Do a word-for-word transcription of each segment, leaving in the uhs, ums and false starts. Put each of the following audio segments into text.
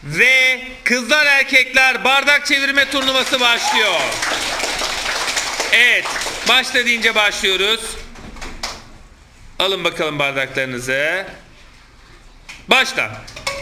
Ve kızlar erkekler bardak çevirme turnuvası başlıyor. Evet, başla deyince başlıyoruz. Alın bakalım bardaklarınızı. Başla.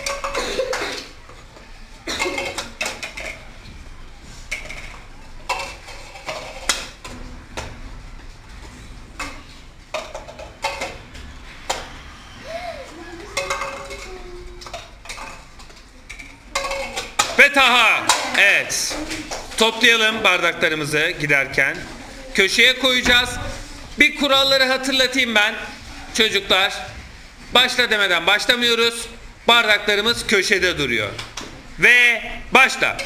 Ve Taha. Evet. Toplayalım bardaklarımızı giderken. Köşeye koyacağız. Bir kuralları hatırlatayım ben. Çocuklar, başla demeden başlamıyoruz. Bardaklarımız köşede duruyor. Ve başla.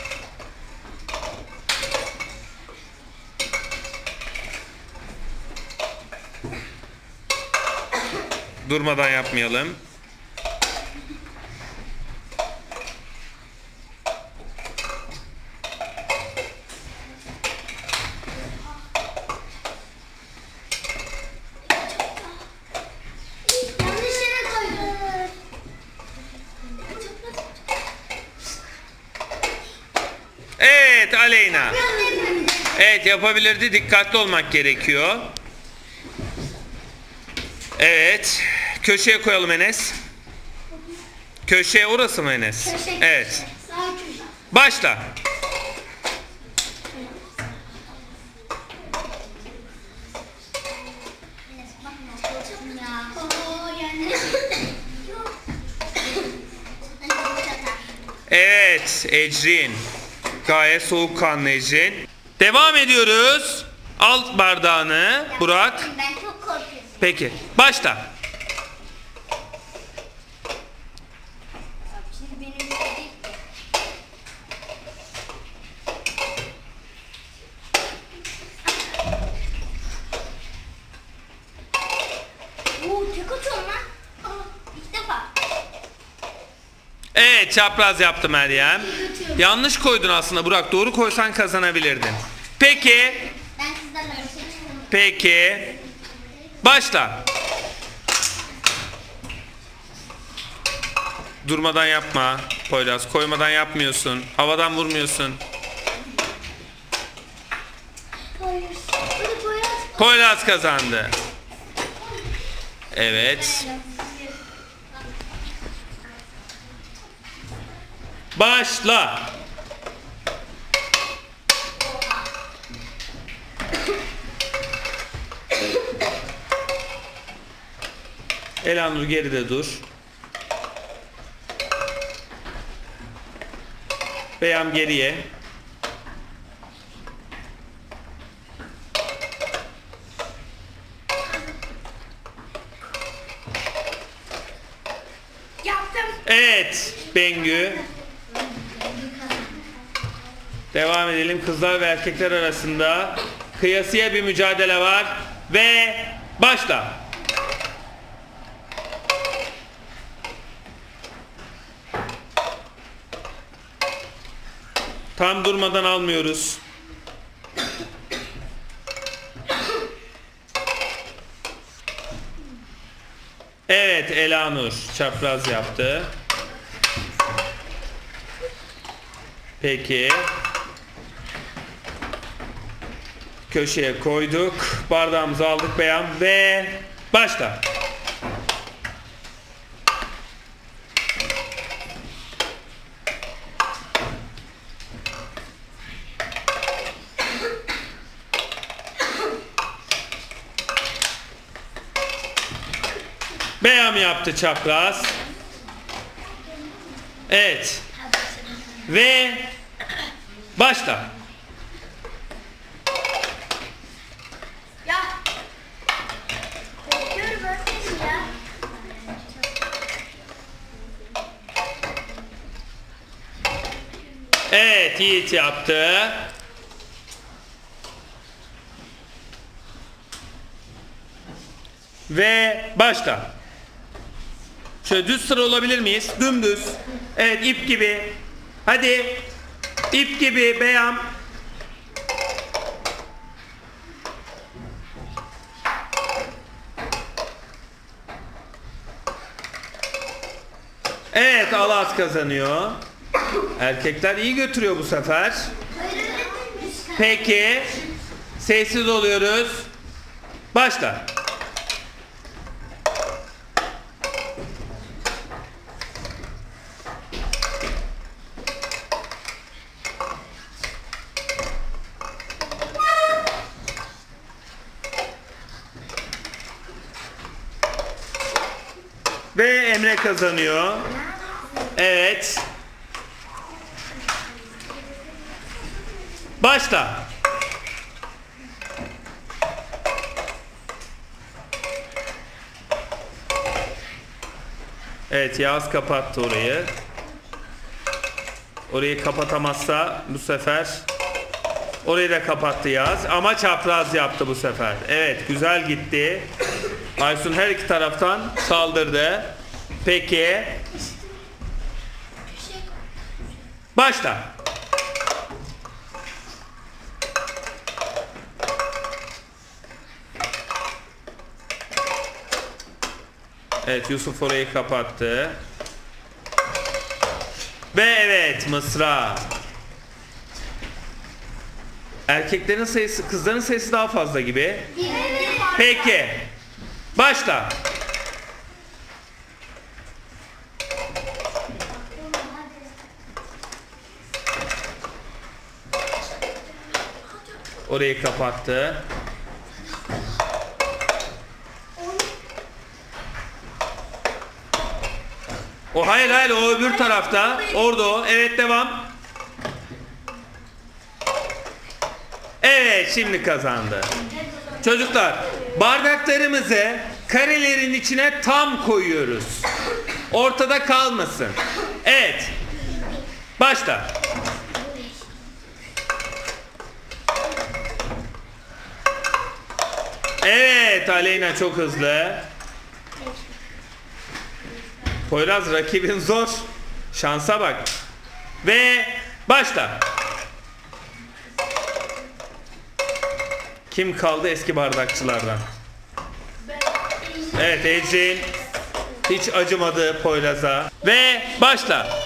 Durmadan yapmayalım. Evet Aleyna. Evet yapabilirdi. Dikkatli olmak gerekiyor. Evet. Köşeye koyalım Enes. Köşeye orası mı Enes? Evet. Başla. Evet Ecrin. Gayet soğukkanlı Ecrin. Devam ediyoruz. Al bardağını Burak. Ben çok korkuyorum. Peki başla. Şimdi benim istediğim. Oo, tek atıyorum lan. Aa, ilk defa. Evet çapraz yaptı Meryem. Yanlış koydun aslında Burak. Doğru koysan kazanabilirdin. Peki. Ben kızlarla bir şey çıkarım. Peki. Başla. Durmadan yapma Poyraz. Koymadan yapmıyorsun. Havadan vurmuyorsun. Hayır. Hadi Poyraz. Poyraz kazandı. Evet. Başla. Elanur geride dur. Beyam geriye. Yaptım. Evet Bengü. Devam edelim. Kızlar ve erkekler arasında kıyasıya bir mücadele var. Ve başla. Tam durmadan almıyoruz. Evet Elanur çapraz yaptı. Peki. Köşeye koyduk. Bardağımızı aldık Beyam ve başla. Beyam yaptı çapraz. Evet. Ve başla. Ya. Korkuyorum öğretmenim ya. Evet Yiğit yaptı. Ve başla. Şöyle düz sıra olabilir miyiz? Dümdüz. Evet ip gibi. Hadi. İp gibi Beyam. Evet al at. Yağız kazanıyor. Erkekler iyi götürüyor bu sefer. Peki. Sessiz oluyoruz. Başla. Ve Emre kazanıyor. Evet. Başla. Evet, Yağız kapattı orayı. Orayı kapatamazsa bu sefer orayı da kapattı Yağız. Ama çapraz yaptı bu sefer. Evet, güzel gitti. Aysun her iki taraftan saldırdı. Peki. Başla. Evet, Yusuf orayı kapattı. Ve evet, mısra. Erkeklerin sayısı, kızların sayısı daha fazla gibi. Peki. Başla. Orayı kapattı. O hayır hayır o öbür tarafta. Orada o. Evet, devam. Evet, şimdi kazandı. Çocuklar, bardaklarımızı karelerin içine tam koyuyoruz. Ortada kalmasın. Evet. Başla. Evet, Aleyna çok hızlı. Poyraz, rakibin zor. Şansa bak. Ve başla. Kim kaldı eski bardakçılardan? Evet, Ecrin hiç acımadı Poyraz'a. Ve başla.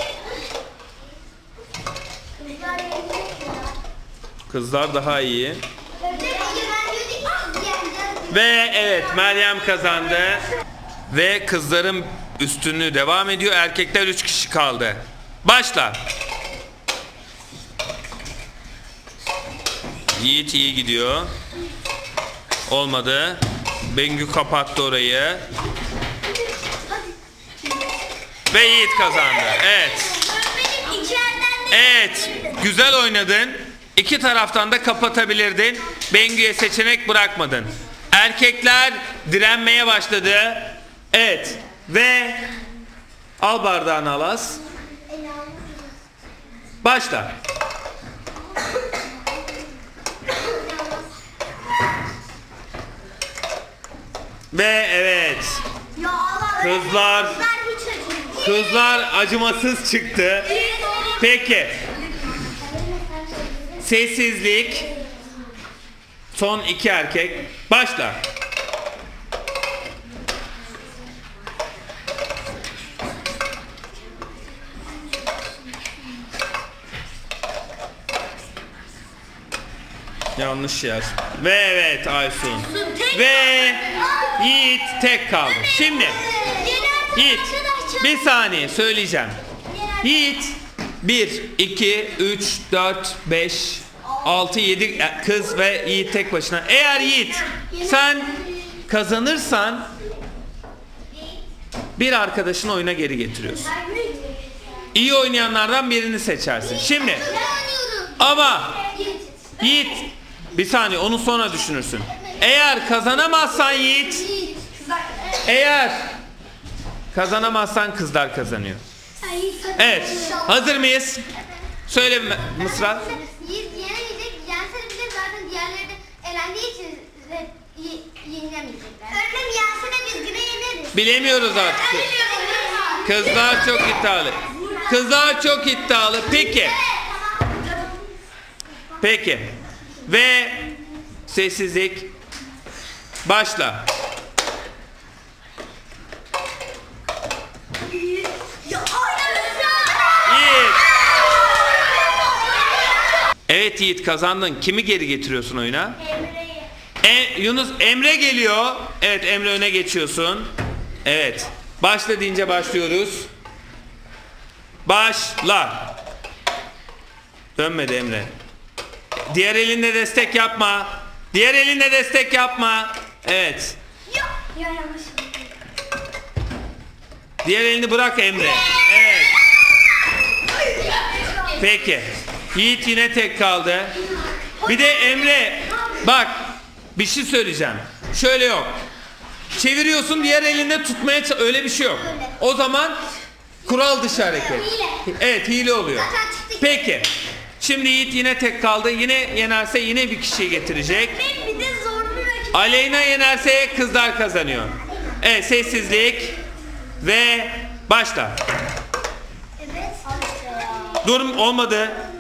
Kızlar daha iyi. Ve evet, Meryem kazandı. Ve kızların üstünlüğü devam ediyor. Erkekler üç kişi kaldı. Başla. Yiğit iyi gidiyor. Olmadı. Bengü kapattı orayı. Ve Yiğit kazandı. Evet. Evet. Güzel oynadın. İki taraftan da kapatabilirdin. Bengü'ye seçenek bırakmadın. Erkekler direnmeye başladı. Evet. Ve al bardağını Alas. Başla. Ve evet. Kızlar Kızlar acımasız çıktı. Peki. Sessizlik. Son iki erkek. Başla. Yanlış yer. Ve evet Aysun. Ve Yiğit tek kaldı. Şimdi Yiğit bir saniye söyleyeceğim. Yiğit bir, iki, üç, dört, beş, altı, yedi kız ve Yiğit tek başına. Eğer Yiğit sen kazanırsan bir arkadaşını oyuna geri getiriyorsun. İyi oynayanlardan birini seçersin. Şimdi ama Yiğit bir saniye, onu sonra düşünürsün. Eğer kazanamazsan Yiğit, eğer kazanamazsan kızlar kazanıyor. Evet, hazır mıyız? Söyle Mısra. Yiğit yenemeyecek, yense bile zaten diğerleri de elendiği için yenilemeyecekler. Öğretmenim yense de biz yine yeneriz. Bilemiyoruz artık. Kızlar çok iddialı. Kızlar çok iddialı. Peki. Peki. Ve sessizlik. Başla. Ya hayır. Evet Yiğit, kazandın. Kimi geri getiriyorsun oyuna? Emre'yi. E, Yunus, Emre geliyor. Evet, Emre öne geçiyorsun. Evet. Başla deyince başlıyoruz. Başla. Dönmedi Emre. Diğer elinde destek yapma. Diğer elinde destek yapma. Evet. Ya, ya yanlış. Diğer elini bırak Emre. Evet. Peki. Yiğit yine tek kaldı. Bir de Emre, bak bir şey söyleyeceğim. Şöyle yok. Çeviriyorsun, diğer elinde tutmaya ç- öyle bir şey yok. O zaman kural dışı hareket. Evet, hile oluyor. Peki. Şimdi Yiğit yine tek kaldı. Yine yenerse yine bir kişiyi getirecek. Ben bir de zorlu rakip. Aleyna yenerse kızlar kazanıyor. Evet, sessizlik ve başla. Evet. Durum olmadı.